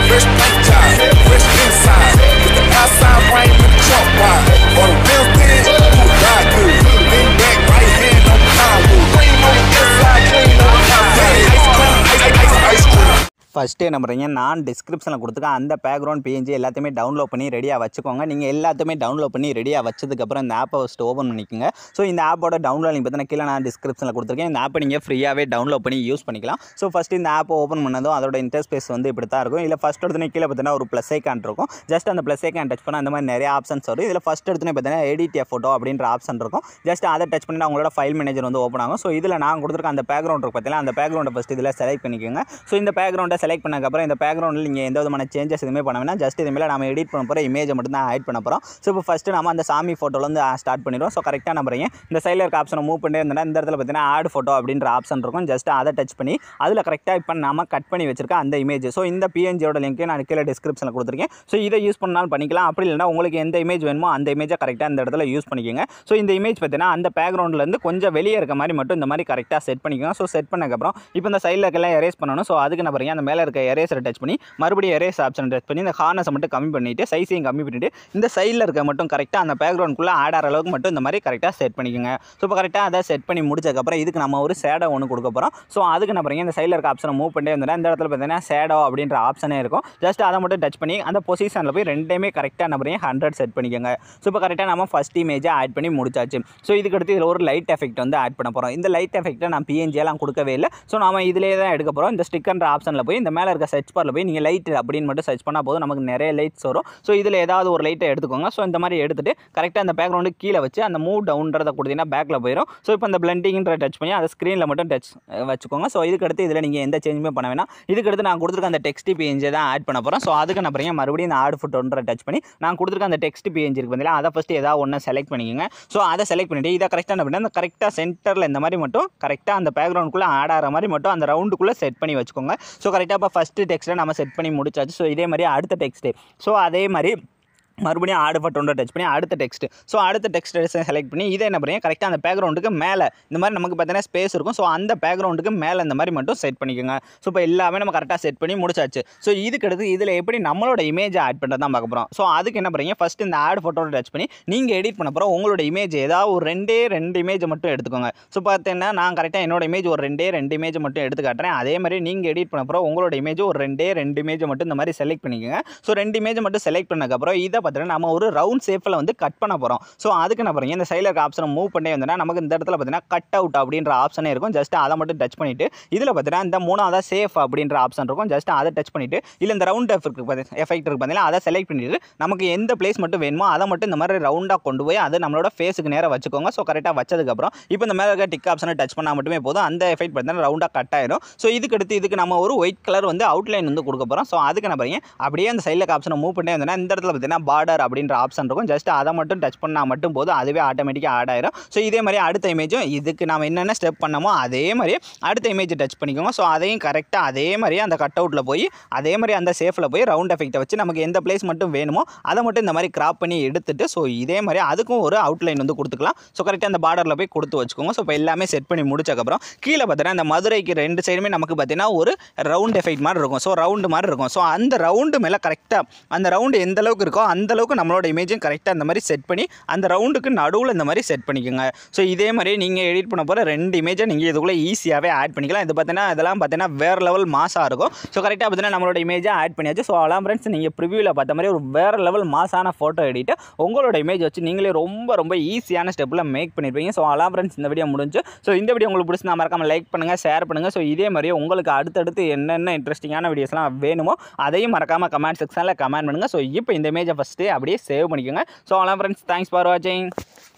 Fresh paint job, fresh inside. With the outside frame with the trunk wide. Or the real thing, ride good. Lean back, right hand on the power. Cream on the inside, clean on the outside. Ice cream, ice cream. First என்ன பண்ணுறீங்க, நான் டிஸ்கிரிப்ஷனில் கொடுத்துருக்கேன் அந்த background PNG எல்லாத்தையுமே download பண்ணி ரெடியாக வச்சுக்கோங்க. நீங்கள் எல்லாத்தையுமே டவுன்லோட் பண்ணி ரெடியாக வச்சதுக்கப்புறம் இந்த ஆப்பை ஃபஸ்ட்டு ஓப்பன் பண்ணிக்கோங்க. ஸோ இந்த ஆப்போட டவுன்லோட் லிங்க் பார்த்தீங்கன்னா கீழே நான் டிஸ்கிரிப்ஷனில் கொடுத்துருக்கேன். இந்த ஆப்பை நீங்கள் ஃப்ரீயாகவே டவுன்லோட் பண்ணி யூஸ் பண்ணிக்கலாம். ஸோ ஃபஸ்ட்டு இந்த ஆப்பை ஓப்பன் பண்ணதும் அதோட இன்டர்ஃபேஸ் வந்து இப்படி தான் இருக்கும். இதில் ஃபஸ்ட் எடுத்துனே கீழே பார்த்தீங்கன்னா ஒரு ப்ளஸ் ஐக்கான் இருக்கும். ஜஸ்ட் அந்த ப்ளஸ் ஐக்கான் டச் பண்ணால் அந்த மாதிரி நிறைய ஆப்ஷன்ஸ் வரும். இதில் ஃபஸ்ட் எடுத்துனே பார்த்தீங்கன்னா எடிட் எ ஃபோட்டோ அப்படின்ற ஆப்ஷன் இருக்கும். ஜஸ்ட் அதை டச் பண்ணி உங்களோட ஃபைல் மேனேஜர் வந்து ஓப்பன் ஆகும். ஸோ இதில் நான் கொடுத்துருக்க அந்த பேக்ரவுண்ட் இருக்குது பார்த்தீங்கன்னா அந்த பேக்ரவுண்டை ஃபஸ்ட்டு இதில் செலக்ட் பண்ணிக்கோங்க. ஸோ இந்த பேக்ரவுண்டை செலக்ட் பண்ணக்கப்புறம் இந்த பேக்ரவுண்டில் நீங்கள் எந்த விதமான சேஞ்சஸ் எதுவுமே பண்ண வேணாம். ஜஸ்ட் இதுமாதிரி நம்ம எடிட் பண்ண போகிற இமேஜை மட்டும் தான் ஆட் பண்ண போகிறோம். ஸோ இப்போ ஃபஸ்ட்டு நம்ம அந்த சாமி ஃபோட்டோலேருந்து ஸ்டார்ட் பண்ணிடுவோம். ஸோ கரெக்டாக நம்புறீங்க இந்த சைடில் இருக்க ஆப்ஷனை மூவ் பண்ணி இருந்தேன்னா இந்த இடத்துல பார்த்தீங்கன்னா ஆட் ஃபோட்டோ அப்படின்ற ஆப்ஷன் இருக்கும். ஜஸ்ட் அதை டச் பண்ணி அதில் கரெக்டாக இப்போ நம்ம கட் பண்ணி வச்சிருக்க அந்த இமேஜ். ஸோ இந்த பிஎன்ஜியோட லிங்க் நான் கீழே டிஸ்கிரிப்ஷனில் கொடுத்துருக்கேன். ஸோ இதை யூஸ் பண்ணாலும் பண்ணிக்கலாம். அப்படி இல்லைனா உங்களுக்கு எந்த இமேஜ் வேணுமோ அந்த இமேஜை கரெக்டாக இந்த இடத்துல யூஸ் பண்ணிக்கோங்க. ஸோ இந்த இமேஜ் பார்த்தீங்கன்னா அந்த பேக்ரவுண்ட்லேருந்து கொஞ்சம் வெளியே இருக்க மாதிரி மட்டும் இந்த மாதிரி கரெக்டாக செட் பண்ணிக்கோங்க. ஸோ செட் பண்ணக்கப்புறம் இப்போ இந்த சைடில் இருக்கலாம் எரேஸ் பண்ணணும். ஸோ அதுக்கு என்ன பாருங்க அந்த மேலே இருக்க எரேஸரை டச் பண்ணி மறுபடியும் எரேஸ் ஆப்ஷன் டச் பண்ணி இந்த ஹார்னஸை மட்டும் கம்மி பண்ணிவிட்டு சைஸையும் கம்மி பண்ணிவிட்டு இந்த சைடில் இருக்க மட்டும் கரெக்டாக அந்த பேக்ரவுண்டுக்குள்ளே ஆட் ஆகிற அளவுக்கு மட்டும் இந்த மாதிரி கரெக்டாக செட் பண்ணிக்கோங்க. ஸோ இப்போ கரெக்டாக அதை செட் பண்ணி முடிச்சதுக்கப்புறம் இதுக்கு நம்ம ஒரு ஷேடோ ஒன்று கொடுக்க போகிறோம். ஸோ அதுக்கு என்ன பாருங்க இந்த சைடில் இருக்க ஆப்ஷனை மூவ் பண்ணி வந்தோன்னா இந்த இடத்துல பார்த்தீங்கன்னா ஷேடோ அப்படின்ற ஆப்ஷனே இருக்கும். ஜஸ்ட் அதை மட்டும் டச் பண்ணி அந்த பொசிஷனில் போய் ரெண்டையுமே கரெக்டாக என்ன பாருங்க 100 செட் பண்ணிக்கோங்க. ஸோ இப்போ கரெக்டாக நம்ம ஃபஸ்ட் இமேஜை ஆட் பண்ணி முடிச்சாச்சு. ஸோ இதுக்கு அடுத்து இதில் ஒரு லைட் எஃபெக்ட் வந்து ஆட் பண்ண போகிறோம். இந்த லைட் எஃபெக்ட்டை நான் பிஎன்ஜியெல்லாம் கொடுக்கவே இல்லை. ஸோ நம்ம இதிலே தான் எடுக்க போகிறோம். இந்த ஸ்டிக்கர்ன்ற ஆப்ஷனில் போய் இந்த மேலே இருக்க சர்ச் பாரில் போய் நீங்கள் லைட் அப்படின்னு மட்டும் சர்ச் பண்ணால் போதும் நமக்கு நிறைய லைட்ஸ் வரும். ஸோ இதில் ஏதாவது ஒரு லைட்டை எடுத்துக்கோங்க. ஸோ இந்த மாதிரி எடுத்துகிட்டு கரெக்டாக அந்த பேக்ரவுண்டு கீழே வச்சு அந்த மூவ் டவுன்றதை கொடுத்தீங்கன்னா பேக்கில் போயிடும். ஸோ இப்போ அந்த பிளண்டிங்கிற டச் பண்ணி அதை ஸ்க்ரீனில் மட்டும் டச் வச்சுக்கோங்க. ஸோ இதுக்கு அடுத்து இதில் நீங்கள் எந்த சேஞ்சுமே பண்ண வேணாம். இதுக்கு அடுத்து நான் கொடுத்துருக்க அந்த டெக்ஸ்ட் பிஎன்ஜி தான் ஆட் பண்ண போகிறோம். ஸோ அதுக்கு நான் பாருங்க மறுபடியும் இந்த ஆட் ஃபோட்டோன்ற டச் பண்ணி நான் கொடுத்துருக்க அந்த டெக்ஸ்ட் பிஎன்ஜி இருக்கு பார்த்தீங்களா அதை ஃபஸ்ட்டு ஏதாவது ஒன்று செலக்ட் பண்ணிக்கோங்க. ஸோ அதை செலக்ட் பண்ணிவிட்டு இதை கரெக்டாக என்ன பண்ணி அந்த கரெக்டாக சென்டரில் இந்த மாதிரி மட்டும் கரெக்டாக அந்த பேக்ரவுண்டுக்குள்ளே ஆட் ஆகிற மாதிரி மட்டும் அந்த ரவுண்டுக்குள்ளே செட் பண்ணி வச்சுக்கோங்க. ஸோ கரெக்டாக இப்போ ஃபஸ்ட்டு டெக்ஸ்ட்டை நம்ம செட் பண்ணி முடிச்சாச்சு. ஸோ இதே மாதிரி அடுத்த டெக்ஸ்ட்டு ஸோ அதே மாதிரி மறுபடியும் ஆடு ஃபோட்டோன்ற டச் பண்ணி அடுத்த டெக்ஸ்ட். ஸோ அடுத்த டெக்ஸ்ட் செலக்ட் பண்ணி இதை என்ன பண்ணுறீங்க கரெக்டாக அந்த பேக்ரவுண்டுக்கு மேலே இந்த மாதிரி நமக்கு பார்த்தீங்கன்னா ஸ்பேஸ் இருக்கும். ஸோ அந்த பேக்ரவுண்டுக்கு மேலே இந்த மாதிரி மட்டும் செட் பண்ணிக்கோங்க. ஸோ இப்போ எல்லாமே நம்ம கரெக்டாக செட் பண்ணி முடிச்சாச்சு. ஸோ இதுக்கு அடுத்து இதில் எப்படி நம்மளோட இமேஜை ஆட் பண்ணுறது தான் பார்க்க போகிறோம். ஸோ அதுக்கு என்ன பண்ணுறீங்க ஃபஸ்ட்டு இந்த ஆட் ஃபோட்டோட டச் பண்ணி நீங்கள் எடிட் பண்ண போகிறோம் உங்களோட இமேஜ் ஏதாவது ஒரு ரெண்டு இமேஜை மட்டும் எடுத்துக்கோங்க. ஸோ பார்த்தீங்கன்னா நான் கரெக்டாக என்னோட இமேஜ் ஒரு ரெண்டு இமேஜை மட்டும் எடுத்து காட்டுறேன். அதே மாதிரி நீங்கள் எடிட் பண்ண போகிறோம் உங்களோட இமேஜ் ஒரு ரெண்டு இமேஜை மட்டும் இந்த மாதிரி செலக்ட் பண்ணிக்கோங்க. ஸோ 2 இமேஜை மட்டும் செலக்ட் பண்ணக்கப்புறம் இதை பார்த்தீங்கன்னா நம்ம ஒரு ரவுண்ட் ஷேப்பில் வந்து கட் பண்ண போகிறோம். ஸோ அதுக்கு என்ன பாருங்க இந்த சைடில் இருக்க ஆப்ஷனை மூவ் பண்ணி வந்தோன்னா நமக்கு இந்த இடத்துல பார்த்தீங்கன்னா கட் அவுட் அப்படின்ற ஆப்ஷனே இருக்கும். ஜஸ்ட் அதை மட்டும் டச் பண்ணிவிட்டு இதில் பார்த்தீங்கன்னா இந்த மூணாவது சேஃப் அப்படின்ற ஆப்ஷன் இருக்கும். ஜஸ்ட் அதை டச் பண்ணிவிட்டு இல்லை இந்த ரவுண்ட் எஃபெக்ட் இருக்கு பார்த்தீங்கன்னா அதை செலக்ட் பண்ணிவிட்டு நமக்கு எந்த பிளேஸ் மட்டும் வேணுமோ அதை மட்டும் இந்த மாதிரி ரவுண்டாக கொண்டு போய் அது நம்மளோட ஃபேஸுக்கு நேராக வச்சுக்கோங்க. ஸோ கரெக்டாக வச்சதுக்கப்புறம் இப்போ இந்த மேலே இருக்க டிக் ஆப்ஷனை டச் பண்ணால் மட்டுமே போதும் அந்த எஃபெக்ட் பார்த்தீங்கன்னா ரவுண்டாக கட் ஆயிடும். ஸோ இதுக்கு அடுத்து இதுக்கு நம்ம ஒரு ஒயிட் கலர் வந்து அவுட்லைன் வந்து கொடுக்க போகிறோம். ஸோ அதுக்கு என்ன பாருங்க அப்படியே அந்த சைடில் ஆப்ஷனை மூவ் பண்ணி வந்தோன்னா இந்த இடத்துல பார்த்தீங்கன்னா பார்டர் அப்படின்ற ஆப்ஷன் இருக்கும். ஜஸ்ட் அதை மட்டும் டச் பண்ணால் மட்டும் போதும் அதுவே ஆட்டோமேட்டிக்காக ஆட் ஆயிடும். ஸோ இதே மாதிரி அடுத்த இமேஜும் இதுக்கு நம்ம என்னென்ன ஸ்டெப் பண்ணமோ அதே மாதிரி அடுத்த இமேஜ் டச் பண்ணிக்கோங்க. ஸோ அதையும் கரெக்டாக அதே மாதிரி அந்த கட் அவுட்டில் போய் அதே மாதிரி அந்த சேஃபில் போய் ரவுண்ட் எஃபெக்ட்டை வச்சு நமக்கு எந்த பிளேஸ் மட்டும் வேணுமோ அதை மட்டும் இந்த மாதிரி கிராப் பண்ணி எடுத்துட்டு ஸோ இதே மாதிரி அதுக்கும் ஒரு அவுட்லைன் வந்து கொடுத்துக்கலாம். ஸோ கரெக்டாக அந்த பார்டரில் போய் கொடுத்து வச்சுக்கோங்க. ஸோ இப்போ எல்லாமே செட் பண்ணி முடிச்சக்கப்புறம் கீழே பார்த்தீங்கன்னா இந்த மதுரைக்கு 2 சைடுமே நமக்கு பார்த்தீங்கன்னா ஒரு ரவுண்ட் எஃபெக்ட் மாதிரி இருக்கும். ஸோ ரவுண்டு மாதிரி இருக்கும். ஸோ அந்த ரவுண்டு மேலே கரெக்டாக அந்த ரவுண்டு எந்த அளவுக்கு இருக்கோ அந்த அளவுக்கு நம்மளோட இமேஜும் கரெக்டாக இந்த மாதிரி செட் பண்ணி அந்த ரவுண்டுக்கு நடுவில் இந்த மாதிரி செட் பண்ணிக்கோங்க. ஸோ இதே மாதிரி நீங்கள் எடிட் பண்ண போகிற 2 இமேஜை நீங்கள் இதுக்குள்ளே ஈஸியாகவே ஆட் பண்ணிக்கலாம். இது பார்த்தீங்கன்னா இதெல்லாம் பார்த்தீங்கன்னா வேறு லெவல் மாசாக இருக்கும். ஸோ கரெக்டாக பார்த்தீங்கன்னா நம்மளோட இமேஜை ஆட் பண்ணியாச்சு. ஸோ அலாம் ஃப்ரெண்ட்ஸ் நீங்கள் ப்ரிவியூவில் பார்த்த மாதிரி ஒரு வேறு லெவல் மாசான ஃபோட்டோ எடிட்டு உங்களோட இமேஜ் வச்சு நீங்களே ரொம்ப ஈஸியான ஸ்டெப்பில் மேக் பண்ணியிருப்பீங்க. ஸோ அலாம் ஃப்ரெண்ட்ஸ் இந்த வீடியோ முடிஞ்சு. ஸோ இந்த வீடியோ உங்களுக்கு பிடிச்சி மறக்காமல் லைக் பண்ணுங்கள் ஷேர் பண்ணுங்கள். ஸோ இதே மாதிரி உங்களுக்கு அடுத்தடுத்து என்னென்ன இன்ட்ரெஸ்டிங்கான வீடியோஸ்லாம் வேணுமோ அதையும் மறக்காமல் கமெண்ட் செக்ஷனில் கமெண்ட் பண்ணுங்கள். ஸோ இப்போ இந்த இமேஜை ஃபஸ்ட்டு அப்படியே சேவ் பண்ணிக்கோங்க. ஸோ அலாம் ஃப்ரெண்ட்ஸ் தேங்க்ஸ் ஃபார் வாட்சிங்.